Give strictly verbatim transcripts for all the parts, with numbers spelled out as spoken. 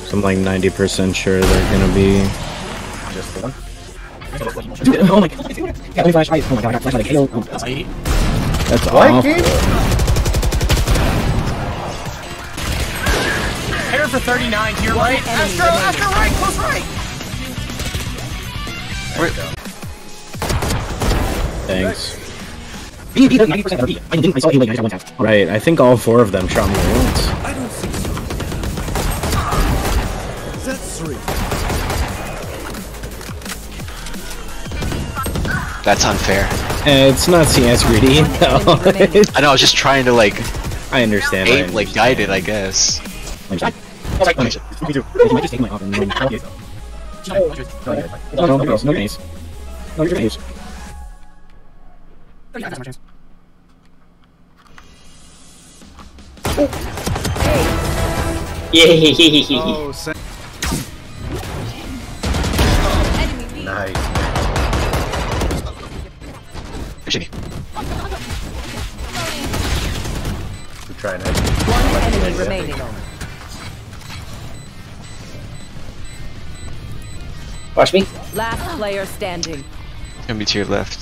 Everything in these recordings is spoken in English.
I'm like ninety percent sure they're gonna be. Just one. Dude, oh my god. Yeah, let me flash ice. Oh my god, I got flash out of K O. Oh, that's That's What awful. game? Air for thirty-nine to your right. Astro, Astro right, close right. Wait. Thanks. B, B, ninety percent of B. I didn't, I saw A wait, I got one tap. Right, I think all four of them shot me at once. I don't think so. That's three. That's unfair. Eh, it's not C S greedy. No. I know, I was just trying to like I understand. I aim, like guide it, I guess. Me too. You might just take my off and then I'll get it. No, no, no, no, no grenades. No, you're grenades. That's my chance. Yeah. Oh, sa- Nice. Jimmy. I'm trying to. One enemy remaining. Watch me. Last player standing. Gonna be to your left.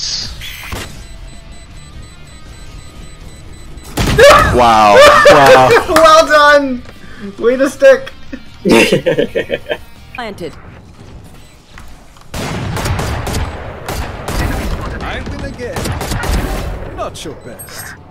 Wow. Wow. Well done! Way to stick! Planted. I win again. Not your best.